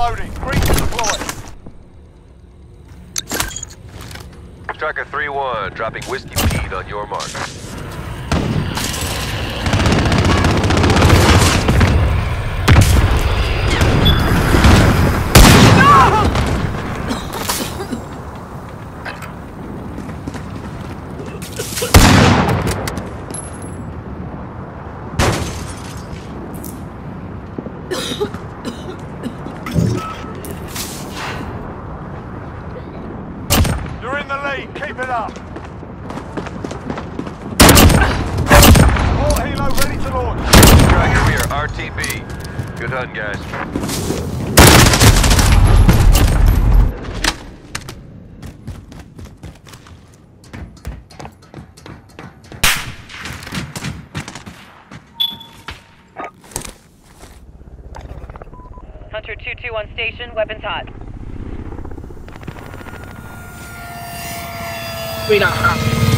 reloading. Green to deploy. Striker 3-1, dropping Whiskey Pete on your mark. You're in the lead. Keep it up. All helo ready to launch. Striker, we are RTB. Good hunt, guys. Hunter 2-2 on station, weapons hot. We not hot.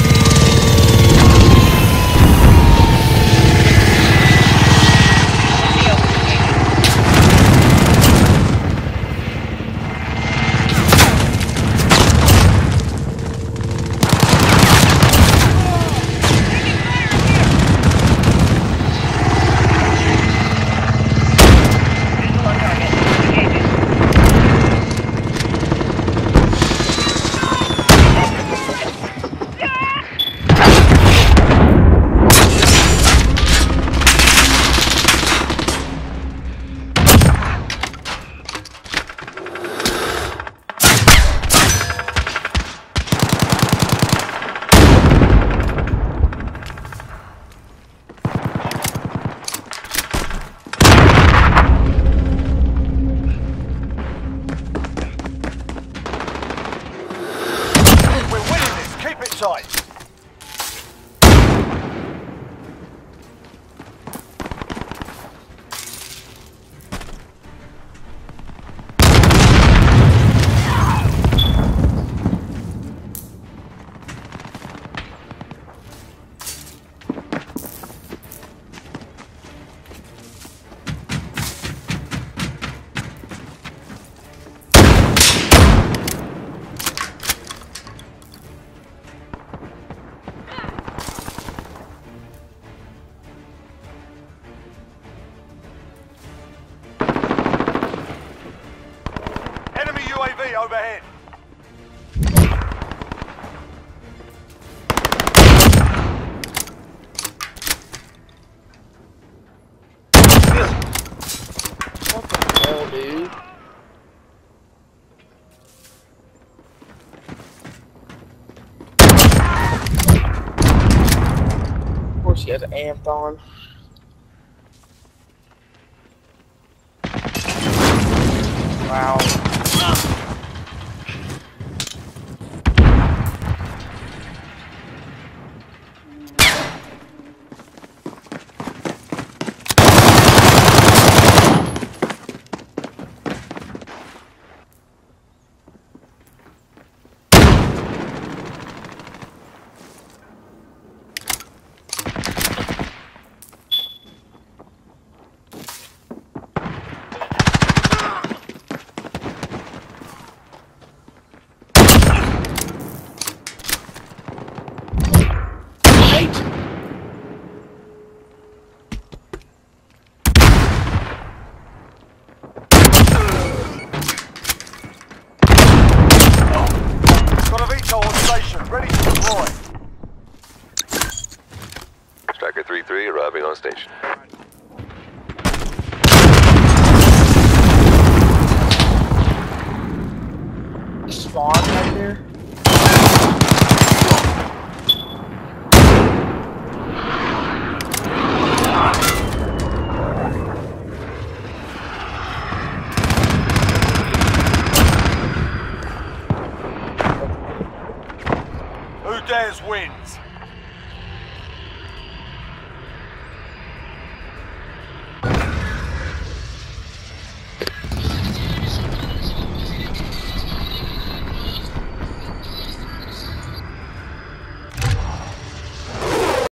Tight. UAV overhead. What the hell, dude? Of course he has an amp on. Wow. Ready to deploy. Striker 3-3 arriving on station. Spawn right there. Who dares wins.